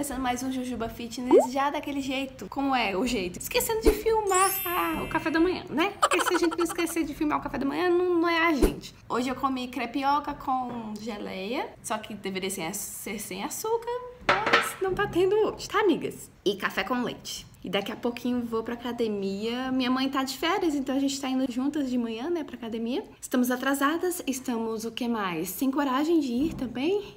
começando mais um Jujuba Fitness já daquele jeito. Como é o jeito? Esquecendo de filmar o café da manhã, né? Porque se a gente não esquecer de filmar o café da manhã, não é a gente. Hoje eu comi crepioca com geleia, só que deveria ser sem açúcar, mas não tá tendo hoje, tá, amigas? E café com leite. E daqui a pouquinho vou pra academia. Minha mãe tá de férias, então a gente tá indo juntas de manhã, né, pra academia. Estamos atrasadas, estamos o que mais? Sem coragem de ir também.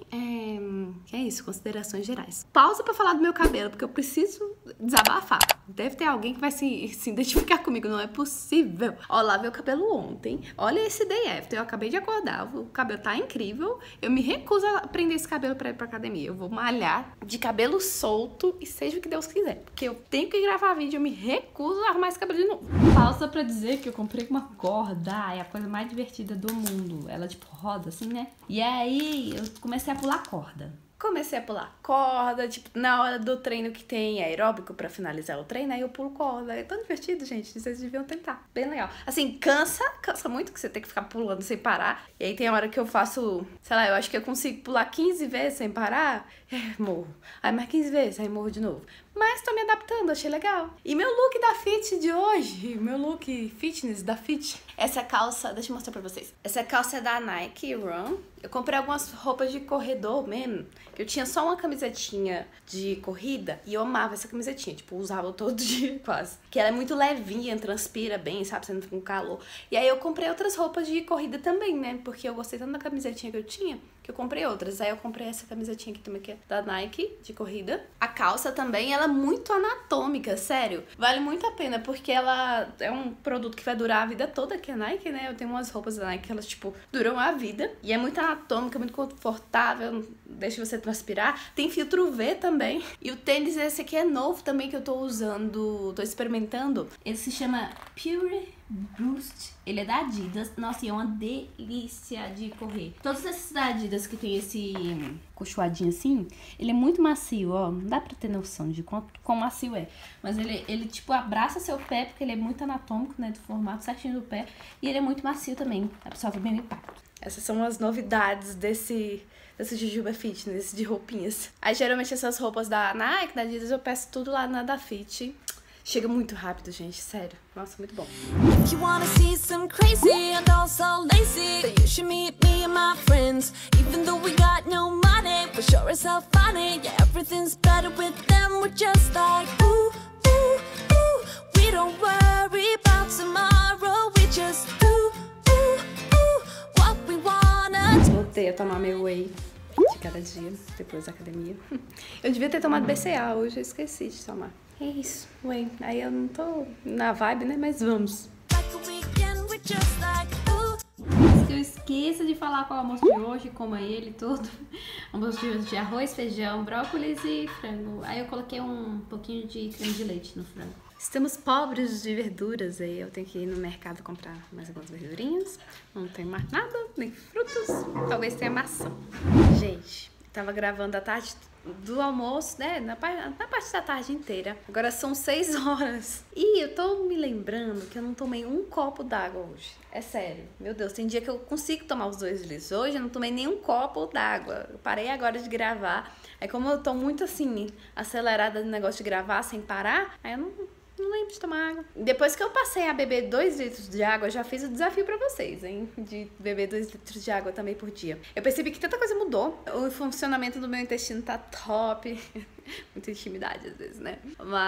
É isso, considerações gerais. Pausa pra falar do meu cabelo, porque eu preciso desabafar. Deve ter alguém que vai se identificar comigo, não é possível. Ó, lavei o cabelo ontem. Olha esse day after, eu acabei de acordar. O cabelo tá incrível. Eu me recuso a prender esse cabelo pra ir pra academia. Eu vou malhar de cabelo solto e seja o que Deus quiser. Porque eu tenho que gravar vídeo, eu me recuso a arrumar esse cabelo de novo. Pausa pra dizer que eu comprei uma corda, é a coisa mais divertida do mundo. Ela tipo roda assim, né? E aí eu comecei a pular corda. Comecei a pular corda, tipo, na hora do treino que tem aeróbico pra finalizar o treino, aí eu pulo corda. É tão divertido, gente, vocês deviam tentar. Bem legal. Assim, cansa muito que você tem que ficar pulando sem parar. E aí tem a hora que eu faço, sei lá, eu acho que eu consigo pular 15 vezes sem parar, morro. Aí mais 15 vezes, aí morro de novo. Mas tô me adaptando, achei legal. E meu look da Fit de hoje, meu look fitness da Fit. Essa calça, deixa eu mostrar pra vocês. Essa calça é da Nike Run. Eu comprei algumas roupas de corredor mesmo, que eu tinha só uma camisetinha de corrida e eu amava essa camisetinha, tipo, usava todo dia quase. Que ela é muito levinha, transpira bem, sabe, você não fica com calor. E aí eu comprei outras roupas de corrida também, né, porque eu gostei tanto da camisetinha que eu tinha, que eu comprei outras. Aí eu comprei essa camisetinha aqui também, que é da Nike, de corrida. A calça também, ela é muito anatômica, sério. Vale muito a pena, porque ela é um produto que vai durar a vida toda, que é Nike, né? Eu tenho umas roupas da Nike que elas, tipo, duram a vida. E é muito anatômica, muito confortável, deixa você transpirar. Tem filtro V também. E o tênis, esse aqui é novo também, que eu tô usando, tô experimentando. Ele se chama Pure Boost. Ele é da Adidas. Nossa, e é uma delícia de correr. Todos esses da Adidas que tem esse cochoadinho assim, ele é muito macio, ó. Não dá pra ter noção de quão macio é. Mas ele tipo, abraça seu pé, porque ele é muito anatômico, né? Do formato certinho do pé. E ele é muito macio também. Absorve bem o impacto. Essas são as novidades desse Jujuba Fitness de roupinhas. Aí, geralmente, essas roupas da Nike, da Adidas, eu peço tudo lá na da Fit. Chega muito rápido, gente, sério. Nossa, muito bom. If you wanna see some crazy and also lazy, then you should meet me and my friends. Even though we got no money, for sure it's all funny. Yeah, everything's better with them. We're just like, ooh, ooh, ooh. We don't worry about tomorrow. We just, ooh, ooh, ooh. What we wanna do. Voltei a tomar meu whey de cada dia, depois da academia. Eu devia ter tomado BCA hoje, eu esqueci de tomar. É isso, whey. Aí eu não tô na vibe, né? Mas vamos. Like a weekend, we're just like, ooh. Antes que eu esqueça de falar qual é o almoço de hoje, coma ele todo. Almoço de hoje de arroz, feijão, brócolis e frango. Aí eu coloquei um pouquinho de creme de leite no frango. Estamos pobres de verduras, aí eu tenho que ir no mercado comprar mais algumas verdurinhas. Não tem mais nada, nem frutas, talvez tenha maçã. Gente, tava gravando a tarde do almoço, né, na parte da tarde inteira. Agora são 6 horas. E eu tô me lembrando que eu não tomei um copo d'água hoje. É sério. Meu Deus, tem dia que eu consigo tomar os 2 litros. Hoje eu não tomei nenhum copo d'água. Eu parei agora de gravar. Aí como eu tô muito assim, acelerada no negócio de gravar sem parar, aí eu não lembro de tomar água. Depois que eu passei a beber 2 litros de água, eu já fiz o desafio pra vocês, hein? De beber 2 litros de água também por dia. Eu percebi que tanta coisa mudou. O funcionamento do meu intestino tá top. Muita intimidade às vezes, né?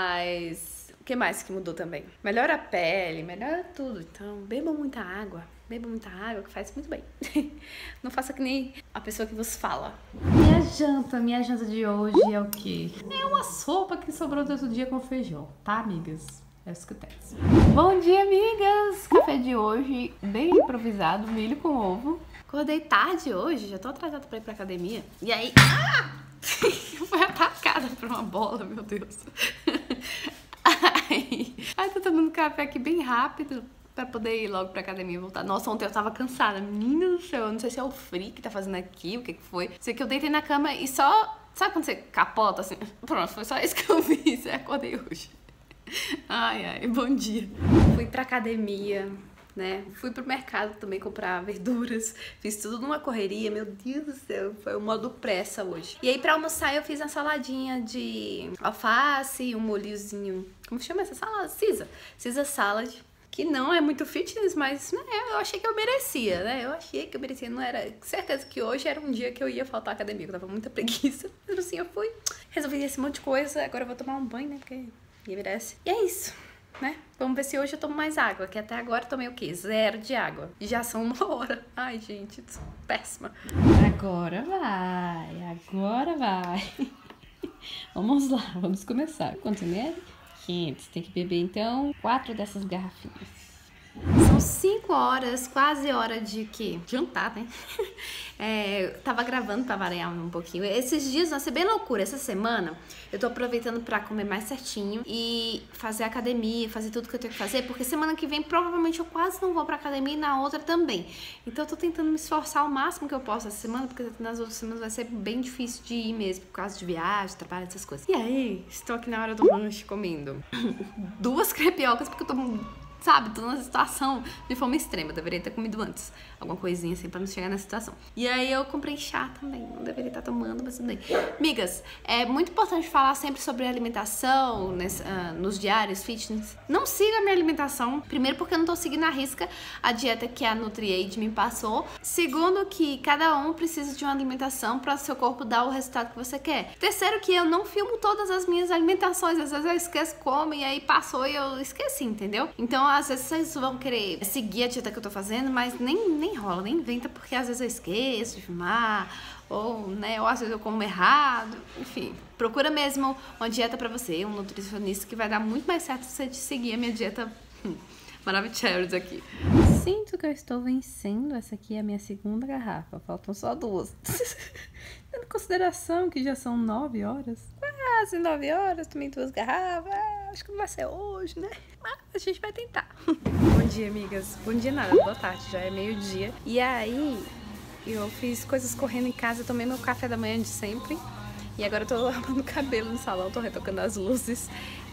Mas o que mais que mudou também? Melhora a pele, melhora tudo. Então, bebam muita água. Bebam muita água, que faz muito bem. Não faça que nem a pessoa que vos fala. Minha janta de hoje é o quê? É uma sopa que sobrou do outro dia com feijão, tá, amigas? É isso que eu tenho. Bom dia, amigas! Café de hoje, bem improvisado, milho com ovo. Acordei tarde hoje, já tô atrasada pra ir pra academia. E aí... Fui atacada por uma bola, meu Deus. Ai, tô tomando café aqui bem rápido pra poder ir logo pra academia e voltar. Nossa, ontem eu tava cansada. Menina do céu, eu não sei se é o frio que tá fazendo aqui, o que foi. Sei que eu deitei na cama e só... Sabe quando você capota assim? Pronto, foi só isso que eu fiz. Eu acordei hoje. Ai, bom dia. Fui pra academia. né? Fui pro mercado também comprar verduras, fiz tudo numa correria, meu Deus do céu, foi o modo pressa hoje. E aí pra almoçar eu fiz uma saladinha de alface, um molhozinho, como chama essa salada? Caesar salad. Que não é muito fitness, mas né, eu achei que eu merecia, né? Eu achei que eu merecia, não era... Certeza que hoje era um dia que eu ia faltar à academia, eu tava muita preguiça. Mas assim, eu fui, resolvi esse monte de coisa, agora eu vou tomar um banho, né? Porque ninguém merece. E é isso, né? Vamos ver se hoje eu tomo mais água, que até agora eu tomei o quê? 0 de água. E já são 1 hora. Ai, gente, péssima. Agora vai. Vamos lá, vamos começar. Quantos ml? 500. Tem que beber, então, 4 dessas garrafinhas. São 5 horas, quase hora de quê? Jantar, né? Eu tava gravando pra variar um pouquinho. Esses dias vão ser bem loucura. Essa semana eu tô aproveitando pra comer mais certinho e fazer academia, fazer tudo que eu tenho que fazer, porque semana que vem provavelmente eu quase não vou pra academia e na outra também. Então eu tô tentando me esforçar o máximo que eu posso essa semana, porque nas outras semanas vai ser bem difícil de ir mesmo, por causa de viagem, trabalho, essas coisas. E aí, estou aqui na hora do lanche comendo 2 crepiocas, porque eu tô... Sabe, tô numa situação de fome extrema, eu deveria ter comido antes. Alguma coisinha assim pra não chegar nessa situação. E aí eu comprei chá também, não deveria estar tomando, mas tudo bem. Migas, é muito importante falar sempre sobre alimentação, nos diários, fitness. Não siga a minha alimentação. Primeiro porque eu não tô seguindo à risca a dieta que a NutriAid me passou. Segundo que cada um precisa de uma alimentação para seu corpo dar o resultado que você quer. Terceiro que eu não filmo todas as minhas alimentações. Às vezes eu esqueço como e aí passou e eu esqueci, entendeu? Então às vezes vocês vão querer seguir a dieta que eu tô fazendo, mas nem rola, nem inventa, porque às vezes eu esqueço de filmar, ou, né, ou às vezes eu como errado, enfim. Procura mesmo uma dieta pra você, um nutricionista, que vai dar muito mais certo se você seguir a minha dieta maravilhosa aqui. Sinto que eu estou vencendo, essa aqui é a minha 2ª garrafa, faltam só 2. Tendo em consideração que já são 9 horas. Quase 9 horas, tomei 2 garrafas, acho que não vai ser hoje, né? Mas a gente vai tentar. Bom dia, amigas. Bom dia nada, boa tarde, já é meio-dia. E aí, eu fiz coisas correndo em casa, tomei meu café da manhã de sempre. E agora eu tô lavando o cabelo no salão, tô retocando as luzes.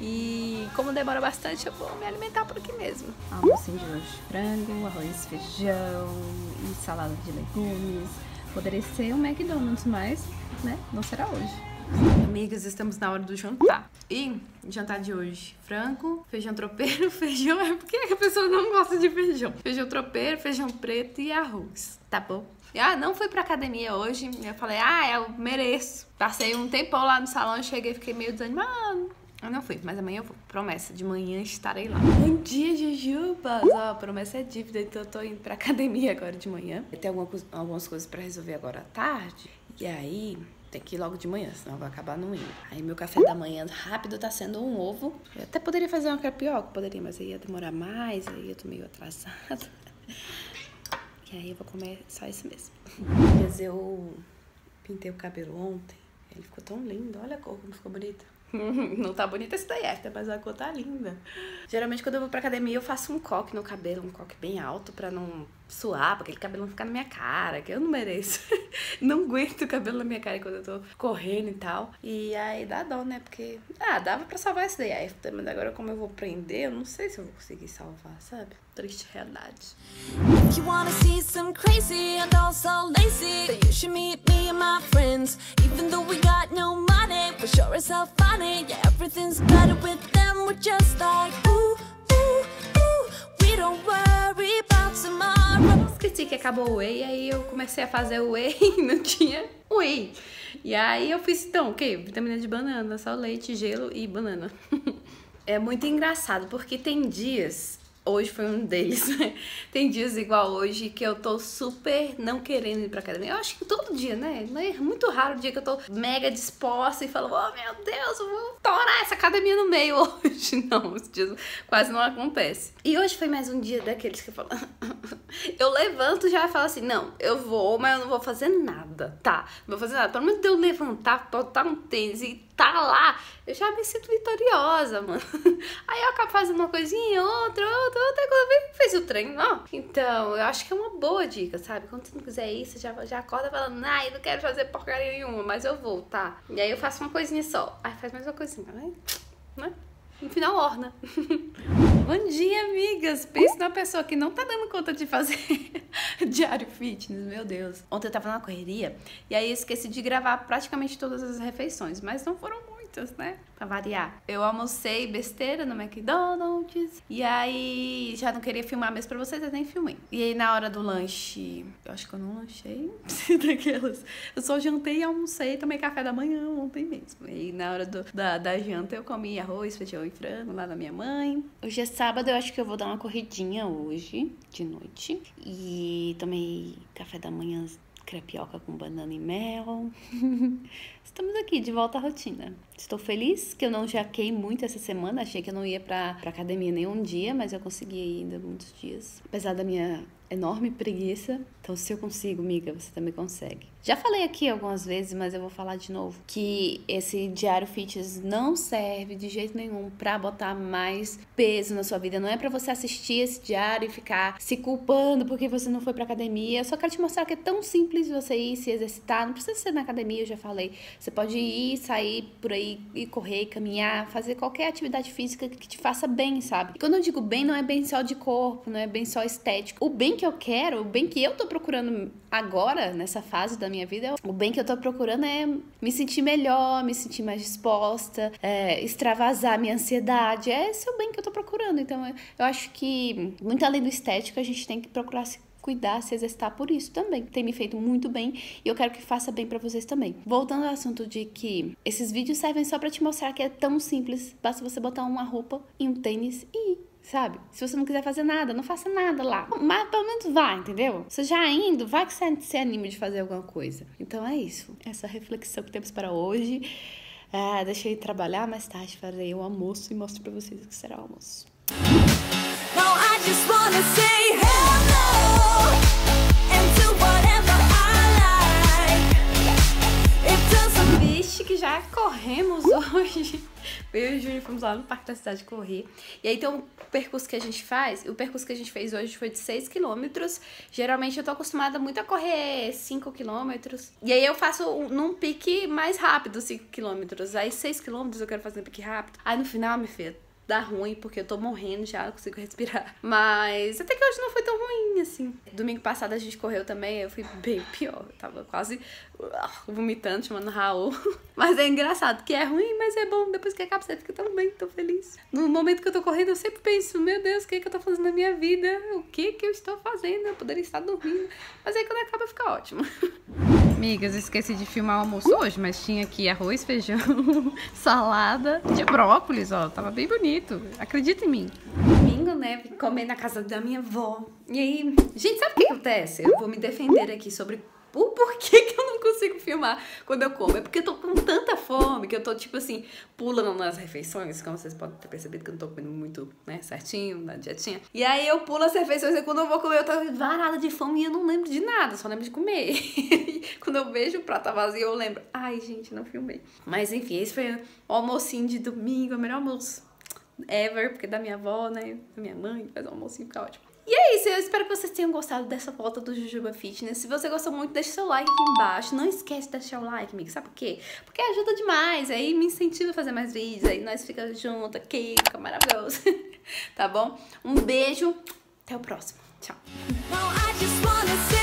E como demora bastante, eu vou me alimentar por aqui mesmo. Almocinho de hoje, frango, arroz, feijão e salada de legumes. Poderia ser um McDonald's, mas, né, não será hoje. Amigas, estamos na hora do jantar. E jantar de hoje, frango, feijão tropeiro, feijão... Por que a pessoa não gosta de feijão? Feijão tropeiro, feijão preto e arroz, tá bom? Não fui pra academia hoje, eu falei, eu mereço. Passei um tempão lá no salão, cheguei, fiquei meio desanimada. Eu não fui, mas amanhã eu vou. Promessa, de manhã estarei lá. Bom dia, Jujubas! Ó, promessa é dívida, então eu tô indo pra academia agora de manhã. Eu tenho algumas coisas pra resolver agora à tarde. E aí, tem que ir logo de manhã, senão eu vou acabar não indo. Aí meu café da manhã rápido tá sendo um ovo. Eu até poderia fazer uma crepioca, poderia, mas aí ia demorar mais, aí eu tô meio atrasada. E aí eu vou comer só isso mesmo. Mas eu pintei o cabelo ontem, ele ficou tão lindo, olha a cor como ficou bonita. Não tá bonita essa daí, mas a cor tá linda. Geralmente quando eu vou pra academia eu faço um coque no cabelo, um coque bem alto pra não suar, pra aquele cabelo não ficar na minha cara, que eu não mereço. Não aguento o cabelo na minha cara quando eu tô correndo e tal. E aí dá dó, né? Porque, dava pra salvar isso daí. Mas agora como eu vou prender, eu não sei se eu vou conseguir salvar, sabe? Triste realidade. If you wanna see some crazy and also lazy, then you should meet me and my friends. Even though we got no money, for sure it's all funny. Yeah, everything's better with them. We're just like, ooh, ooh, ooh. We don't worry about tomorrow. Esqueci que acabou o whey, aí eu comecei a fazer o whey e não tinha whey. E aí eu fiz, então, o quê? Vitamina de banana, só leite, gelo e banana. É muito engraçado, porque tem dias... Hoje foi um deles. Tem dias igual hoje que eu tô super não querendo ir pra academia. Eu acho que todo dia, né? É muito raro o dia que eu tô mega disposta e falo, oh meu Deus, eu vou torar essa academia no meio hoje. Não, os dias quase não acontece. E hoje foi mais um dia daqueles que eu falo... Eu levanto e já falo assim, não, eu vou, mas eu não vou fazer nada, tá? Não vou fazer nada. Pelo menos de eu levantar, botar um tênis e tá lá, eu já me sinto vitoriosa, mano. Aí eu acabo fazendo uma coisinha, outra, quando eu fiz o treino, ó. Então, eu acho que é uma boa dica, sabe? Quando você não quiser isso, você já acorda falando, eu não quero fazer porcaria nenhuma, mas eu vou, tá? E aí eu faço uma coisinha só. Aí faz mais uma coisinha, né? No final, orna. Bom dia, amigas! Pensa numa pessoa que não tá dando conta de fazer diário fitness, meu Deus. Ontem eu tava na correria e aí eu esqueci de gravar praticamente todas as refeições, mas não foram muitas, né? Pra variar. Eu almocei besteira no McDonald's e aí já não queria filmar mesmo pra vocês, eu nem filmei. E aí na hora do lanche, eu acho que eu não lanchei, daquelas. Eu só jantei e almocei, tomei café da manhã ontem mesmo. E na hora da janta eu comi arroz, feijão e frango lá da minha mãe. Hoje é sábado, eu acho que eu vou dar uma corridinha hoje, de noite. E tomei café da manhã, crepioca com banana e mel. Estamos aqui, de volta à rotina. Estou feliz que eu não jaquei muito essa semana. Achei que eu não ia pra academia nenhum dia, mas eu consegui ir ainda muitos dias. Apesar da minha enorme preguiça. Então, se eu consigo, amiga, você também consegue. Já falei aqui algumas vezes, mas eu vou falar de novo, que esse diário fitness não serve de jeito nenhum pra botar mais peso na sua vida. Não é pra você assistir esse diário e ficar se culpando porque você não foi pra academia. Eu só quero te mostrar que é tão simples você ir se exercitar. Não precisa ser na academia, eu já falei. Você pode ir, sair por aí, ir correr, caminhar, fazer qualquer atividade física que te faça bem, sabe? E quando eu digo bem, não é bem só de corpo, não é bem só estético. O bem que eu quero, o bem que eu tô procurando agora, nessa fase da minha vida, o bem que eu tô procurando é me sentir melhor, me sentir mais disposta, extravasar minha ansiedade. Esse é o bem que eu tô procurando. Então, eu acho que, muito além do estético, a gente tem que procurar se cuidar, se exercitar por isso também. Tem me feito muito bem e eu quero que faça bem pra vocês também. Voltando ao assunto de que esses vídeos servem só pra te mostrar que é tão simples. Basta você botar uma roupa e um tênis e ir, sabe? Se você não quiser fazer nada, não faça nada lá. Mas pelo menos vá, entendeu? Você já indo, vai que você se anime de fazer alguma coisa. Então é isso. Essa reflexão que temos para hoje. Deixa eu ir trabalhar mais tarde, farei o almoço e mostro pra vocês o que será o almoço. Now I just wanna say hello and do whatever I like. It doesn't. Vixe, que já corremos hoje. Eu e o Júnior fomos lá no Parque da Cidade correr. E aí tem um percurso que a gente faz. O percurso que a gente fez hoje foi de 6 km. Geralmente eu tô acostumada muito a correr 5 km. E aí eu faço num pique mais rápido 5 km. Aí 6 km eu quero fazer um pique rápido. Aí no final, minha filha, dá ruim, porque eu tô morrendo já, não consigo respirar. Mas até que hoje não foi tão ruim, assim. Domingo passado a gente correu também, eu fui bem pior. Eu tava quase vomitando, chamando Raul. Mas é engraçado, que é ruim, mas é bom. Depois que acaba, você fica tão bem, tão feliz. No momento que eu tô correndo, eu sempre penso, meu Deus, o que é que eu tô fazendo na minha vida? O que é que eu estou fazendo? Eu poderia estar dormindo. Mas aí quando acaba, fica ótimo. Amigas, esqueci de filmar o almoço hoje, mas tinha aqui arroz, feijão, salada de brócolis, ó. Tava bem bonito. Acredita em mim. Domingo, né? Vim comer na casa da minha avó. E aí, gente, sabe o que acontece? Eu vou me defender aqui sobre o porquê que eu não consigo filmar quando eu como. É porque eu tô com tanta fome que eu tô, tipo assim, pulando nas refeições. Como vocês podem ter percebido que eu não tô comendo muito, né, certinho, na dietinha. E aí eu pulo as refeições e quando eu vou comer eu tô varada de fome e eu não lembro de nada, só lembro de comer. Quando eu vejo o prato vazio eu lembro, ai gente, não filmei. Mas enfim, esse foi o almocinho de domingo, o melhor almoço ever, porque da minha avó, né, da minha mãe, faz um almocinho, fica ótimo. E é isso, eu espero que vocês tenham gostado dessa volta do Jujuba Fitness. Se você gostou muito, deixa seu like aqui embaixo. Não esquece de deixar o like, amigo. Sabe por quê? Porque ajuda demais. Aí me incentiva a fazer mais vídeos. Aí nós ficamos juntos aqui, fica maravilhoso. Tá bom? Um beijo. Até o próximo. Tchau. Now I just wanna say